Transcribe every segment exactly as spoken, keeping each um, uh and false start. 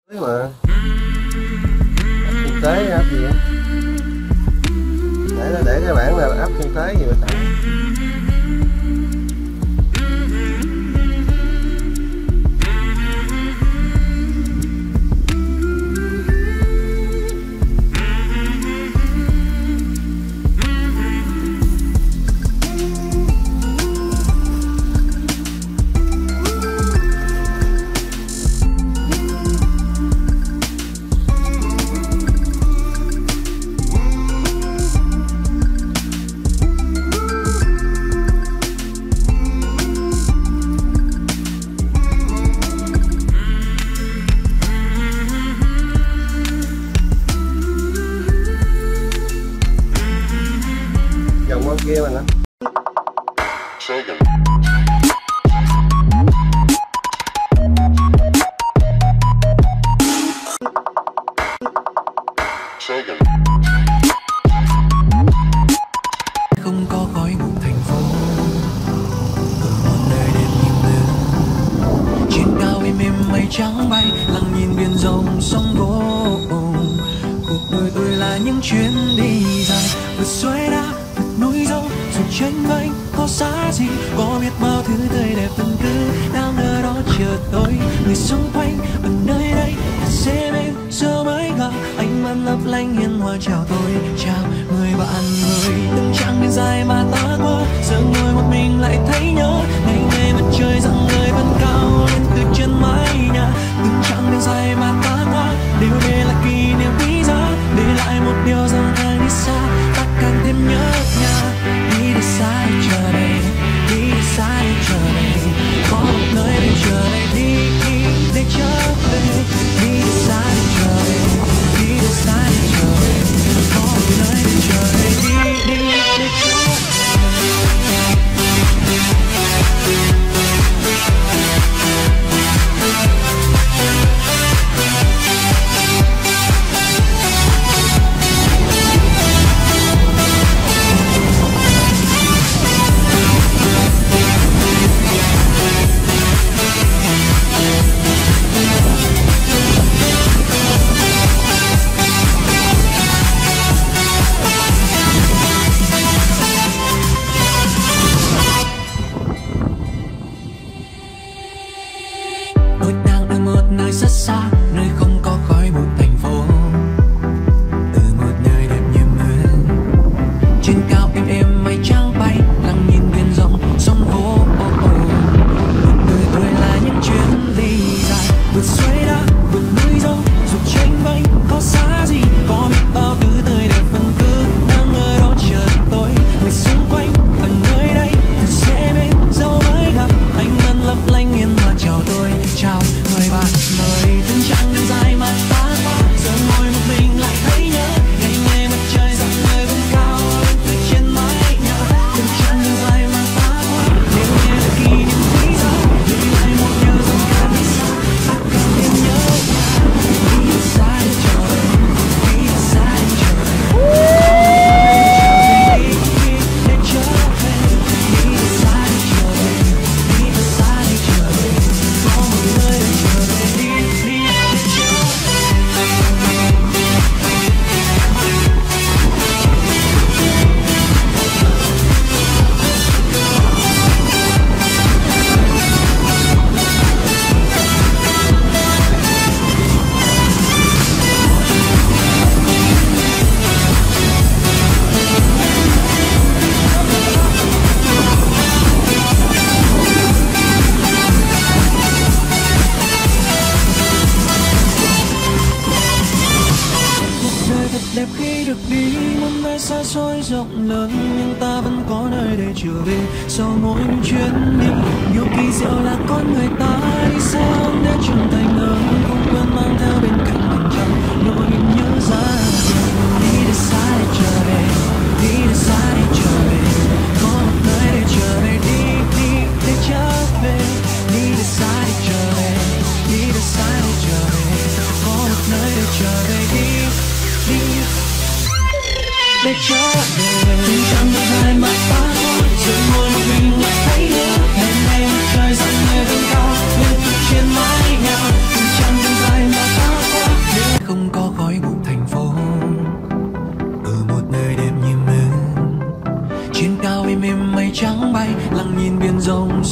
Thế mà kinh tế áp gì á, để để cái bản là áp kinh tế gì mà tặng. Dòng kia mà nè. Không có khói bụi thành phố, ở một nơi đêm nhìn lửa, trên cao êm êm mây trắng bay, lặng nhìn biển rộng sông vô. Cuộc đời tôi là những chuyến đi dài, vượt suối đá, vượt núi dốc, dù tranh vênh có xa gì, có biết bao thứ tươi đẹp vẫn cứ đang ở đó chờ tôi. Người xung quanh ở nơi đây thật dễ bên, giờ mới gặp ánh mắt lấp lánh hiền hòa chào tôi, chào người bạn người. Từng chặng đường dài mà ta qua, giờ ngồi một mình lại thấy nhớ ngày ngày mặt trời rằng người vẫn cao lên từ trên mái nhà. Từng chặng đường dài mà ta qua đều để lại kỷ niệm quý giá, để lại một điều rằng càng đi xa ta càng thêm nhớ nhà. Đi để xa để chờ đây, đi để xa để chờ đây, có một nơi để chờ đây, đi đi để trở về. Đi để xa để chờ đây, đi để xa để chờ đây, có một nơi để chờ đây, đi đi để trở về. Tôi đang ở một nơi rất xa, nơi không có khói bụi thành phố, ở một nơi đẹp như mưa, trên cao êm êm mây trắng bay, lặng nhìn biển rộng sông vô. Cuộc đời tôi là những chuyến đi dài, vượt suối đá, vượt núi dốc, dù tranh vênh có xa gì, có biết bao thứ tươi đẹp vẫn cứ đang ở đó chờ tôi. Người xung quanh ở nơi đây thật dễ bên, dẫu mới gặp ánh mắt lấp lánh hiền hòa chào tôi, chào người bạn nơi. Từng chặng đường dài mà ta qua, giờ ngồi một mình lại thấy nhớ ngày ngày mặt trời rằng người vẫn cao lên từ trên mái nhà. Từng chặng đường dài mà ta qua đều như là kỷ niệm quý giá, để lại một điều rằng càng đi xa ta càng thêm nhớ nhà. Đi để xa để chờ đây, đi để xa để chờ đây, đi đi để trở về. Đi để xa để chờ đây, đi để xa để chờ đây, có một nơi để chờ đây, đi đi để trở về. Cuộc đời thật đẹp khi được đi một nơi xa xôi rộng lớn, nhưng ta vẫn có nơi để trở về sau mỗi chuyến đi. Điều kỳ diệu là con người ta đi xa hơn để trưởng thành hơn, không quên mang theo bên cạnh mình trong nỗi nhớ ra. Đi để xa để trở về, đi để xa để trở về, có một nơi để trở về, đi đi để trở về. Đi để xa để trở về, đi để xa để trở về, có một nơi để trở về, đi đi để trở về. Từng chặng đường dài mà ta qua, giờ ngồi một mình lại thấy nhớ ngày ngày mặt trời rằng người vẫn cao lên từ trên mái nhà. Từng chặng đường dài mà ta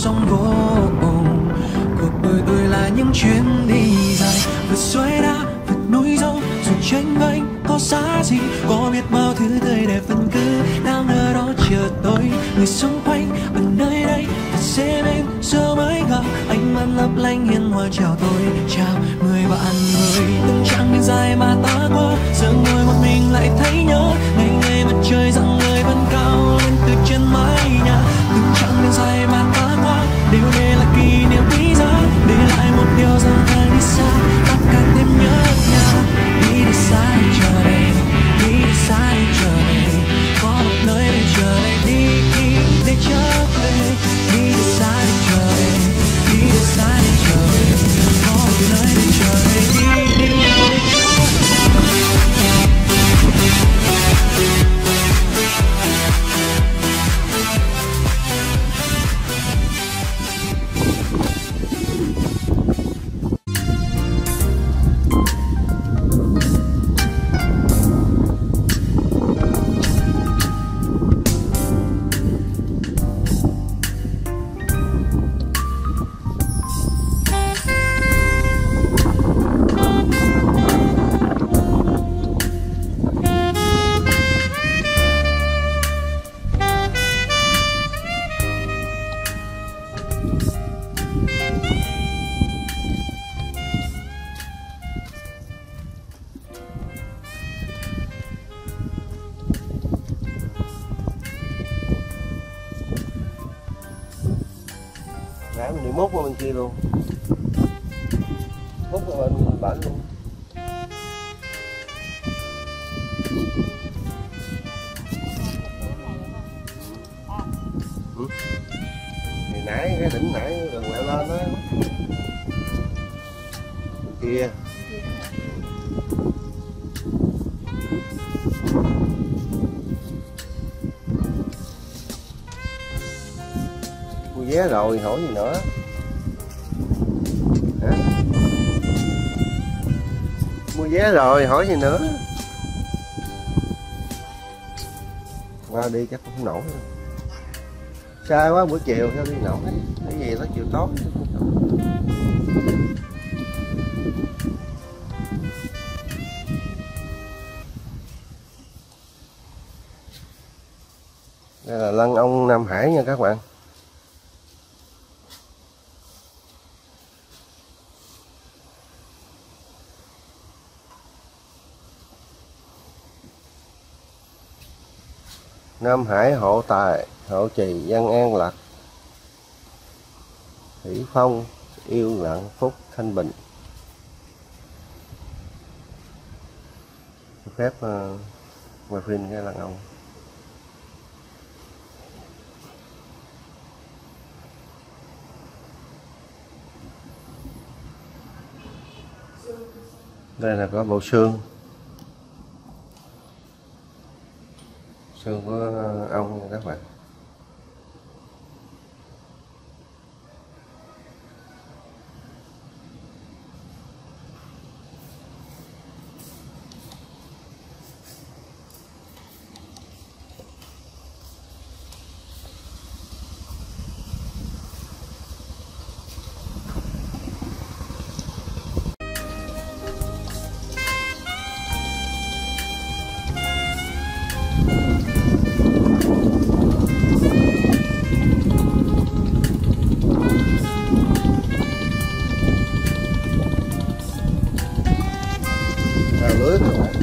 sông gỗ. Cuộc đời tôi là những chuyến đi dài, vượt suối đá, vượt núi dốc, dù tranh vênh có xa gì, có biết bao thứ tươi đẹp vẫn cứ đang ở đó chờ tôi. Người xung quanh ở nơi đây thật sẽ bên giờ mới gặp, ánh mắt lấp lánh hiền hòa chào tôi, chào người bạn người. Từng chặng đường dài mà ta qua, giờ ngồi một mình lại thấy nhớ ngày ngày mặt trời rạng ngời vẫn cao lên từ trên mái nhà. Từng chặng đường dài mà ta qua đều để lại kỷ niệm quý giá, để lại một điều rằng càng đi xa ta càng thêm nhớ nhà. Đi đi xa đi chờ đây, đi đi xa đi chờ đây, có một nơi để chờ đây, đi đi để trở về. Đi đi xa đi chờ đây, đi đi xa đi chờ đây, có một nơi để chờ đây, đi đi để trở về. Nãy mình đi múc qua bên kia luôn, múc qua bên bển luôn. Ừ. Thì nãy cái đỉnh nãy đường leo lên đó kia. Mua vé rồi hỏi gì nữa hả? Mua vé rồi hỏi gì nữa, qua đi chắc không nổi, xa quá buổi chiều sao đi nổi, cái gì nó chiều tối. Đây là lăng ông Nam Hải nha các bạn. Nam Hải hộ tài, hộ trì, văn an lạc, thủy phong, yêu lặng phúc, thanh bình. Phép uh, quay phim cái lăng ông. Đây là có bộ xương, xương của ông nha các bạn. Lưới các bạn.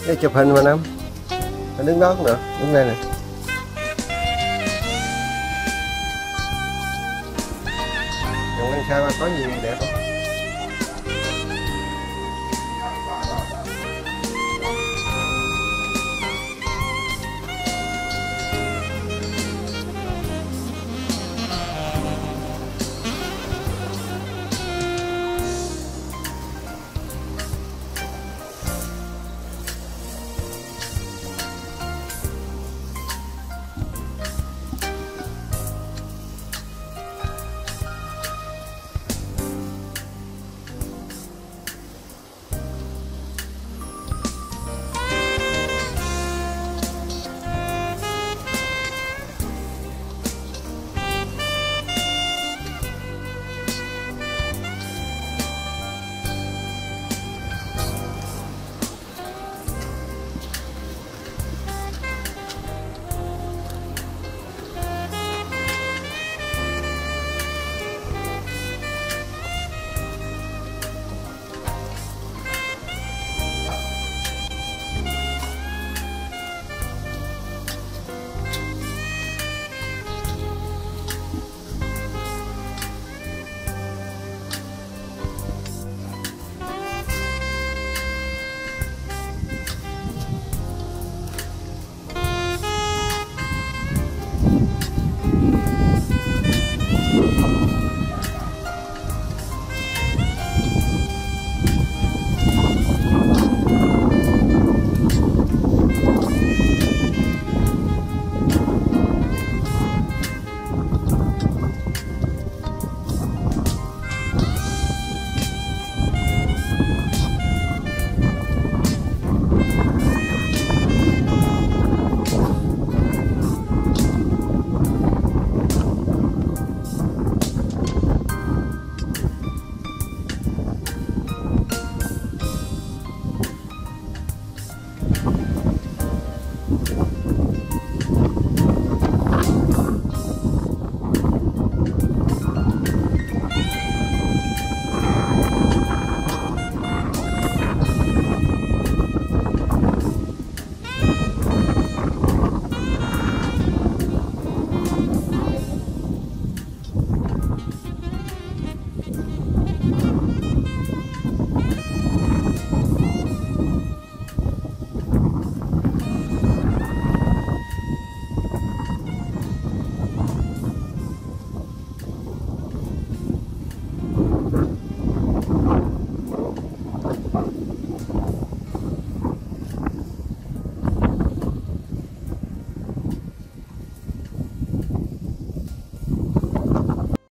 Để chụp hình mà Năm. Anh đứng đó cũng được, đứng đây nè. Còn ăn sao có gì đẹp không?